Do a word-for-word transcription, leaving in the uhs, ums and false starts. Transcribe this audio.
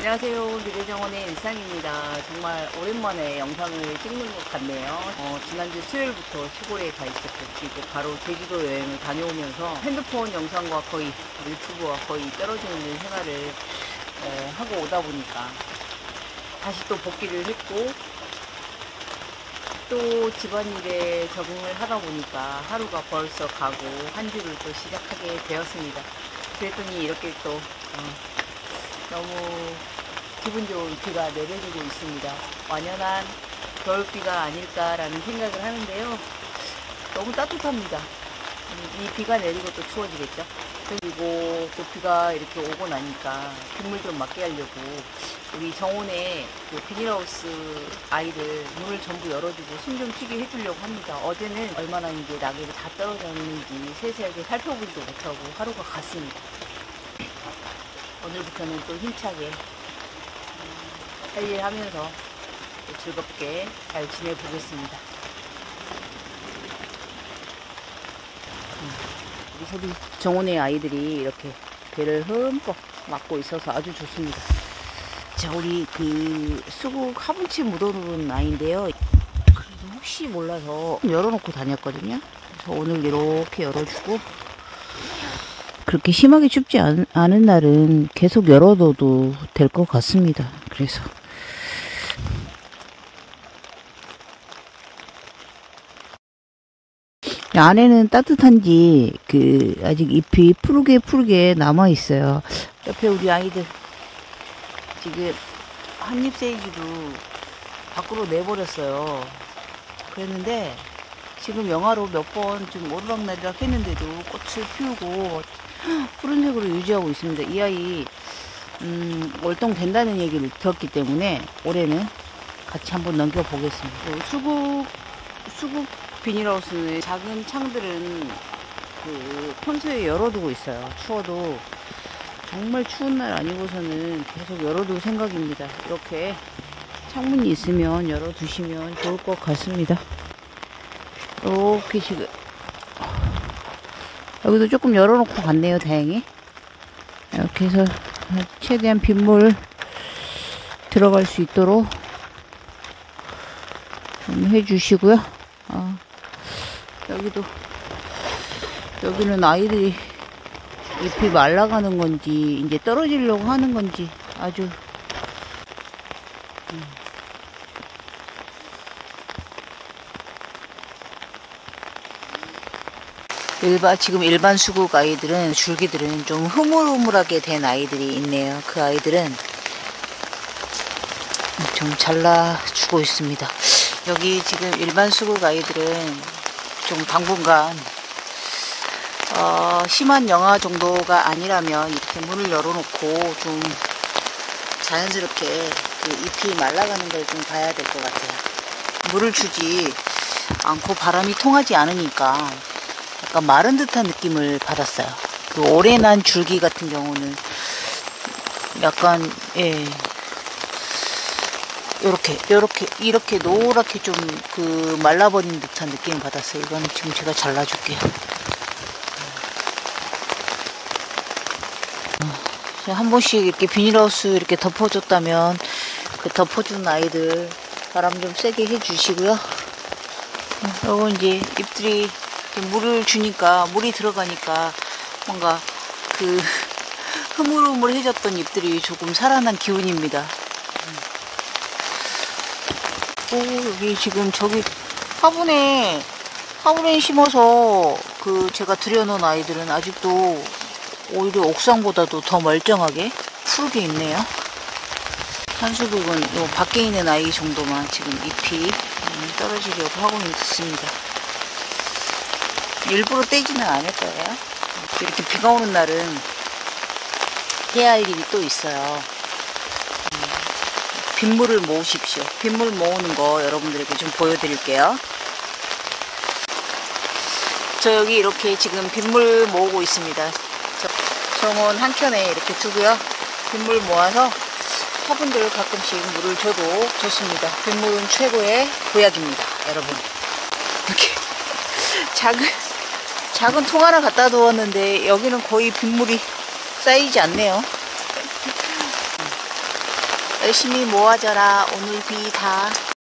안녕하세요. 미래정원의 일상입니다. 정말 오랜만에 영상을 찍는 것 같네요. 어, 지난주 수요일부터 시골에 가 있었고, 그리고 바로 제주도 여행을 다녀오면서 핸드폰 영상과 거의 유튜브와 거의 떨어지는 생활을 에, 하고 오다 보니까 다시 또 복귀를 했고, 또 집안일에 적응을 하다 보니까 하루가 벌써 가고 한 주를 또 시작하게 되었습니다. 그랬더니 이렇게 또 어, 너무 기분 좋은 비가 내려주고 있습니다. 완연한 겨울비가 아닐까라는 생각을 하는데요. 너무 따뜻합니다. 이 비가 내리고 또 추워지겠죠. 그리고 또 비가 이렇게 오고 나니까 빗물 좀 맞게 하려고 우리 정원에 그 비닐하우스 아이들 문을 전부 열어주고 숨 좀 쉬게 해주려고 합니다. 어제는 얼마나 이제 낙엽이 다 떨어졌는지 세세하게 살펴보지도 못하고 하루가 갔습니다. 오늘부터는 또 힘차게 할 일 하면서 즐겁게 잘 지내보겠습니다. 우리 소리 정원의 아이들이 이렇게 배를 흠뻑 맞고 있어서 아주 좋습니다. 자, 우리 그 수국 화분치 묻어놓은 아이인데요. 그래도 혹시 몰라서 열어놓고 다녔거든요. 그래서 오늘 이렇게 열어주고, 그렇게 심하게 춥지 않, 않은 날은 계속 열어둬도 될 것 같습니다. 그래서 안에는 따뜻한지 그 아직 잎이 푸르게 푸르게 남아 있어요. 옆에 우리 아이들 지금 한입 세이지도 밖으로 내버렸어요. 그랬는데 지금 영하로 몇 번 좀 오르락내리락 했는데도 꽃을 피우고 푸른색으로 유지하고 있습니다. 이 아이 음, 월동 된다는 얘기를 들었기 때문에 올해는 같이 한번 넘겨보겠습니다. 수국 수국 비닐하우스는 작은 창들은 그 평소에 열어두고 있어요. 추워도 정말 추운 날 아니고서는 계속 열어둘 생각입니다. 이렇게 창문이 있으면 열어두시면 좋을 것 같습니다. 이렇게 지금 여기도 조금 열어놓고 갔네요. 다행히 이렇게 해서 최대한 빗물 들어갈 수 있도록 좀 해주시고요. 아, 여기도 여기는 아이들이 잎이 말라가는 건지 이제 떨어지려고 하는 건지 아주 음. 일반, 지금 일반 수국 아이들은, 줄기들은 좀 흐물흐물하게 된 아이들이 있네요. 그 아이들은 좀 잘라주고 있습니다. 여기 지금 일반 수국 아이들은 좀 당분간 어, 심한 영하 정도가 아니라면 이렇게 문을 열어놓고 좀 자연스럽게 그 잎이 말라가는 걸 좀 봐야 될 것 같아요. 물을 주지 않고 바람이 통하지 않으니까 약간 마른 듯한 느낌을 받았어요. 그 오래 난 줄기 같은 경우는 약간 예 요렇게 요렇게 이렇게 노랗게 좀 그 말라버린 듯한 느낌을 받았어요. 이건 지금 제가 잘라줄게요. 한 번씩 이렇게 비닐하우스 이렇게 덮어줬다면 그 덮어준 아이들 바람 좀 세게 해주시고요. 요거 이제 잎들이 물을 주니까, 물이 들어가니까 뭔가 그 흐물흐물해졌던 잎들이 조금 살아난 기운입니다. 오, 여기 지금 저기 화분에 화분에 심어서 그 제가 들여놓은 아이들은 아직도 오히려 옥상보다도 더 멀쩡하게 푸르게 있네요. 한수국은 요 밖에 있는 아이 정도만 지금 잎이 떨어지려고 하고 있습니다. 일부러 떼지는 않을 거예요. 이렇게 비가 오는 날은 해야 할 일이 또 있어요. 빗물을 모으십시오. 빗물 모으는 거 여러분들에게 좀 보여드릴게요. 저 여기 이렇게 지금 빗물 모으고 있습니다. 정원 한켠에 이렇게 두고요. 빗물 모아서 화분들 가끔씩 물을 줘도 좋습니다. 빗물은 최고의 보약입니다. 여러분. 이렇게 작은 작은 통 하나 갖다 두었는데 여기는 거의 빗물이 쌓이지 않네요. 열심히 모아져라 오늘 비 다.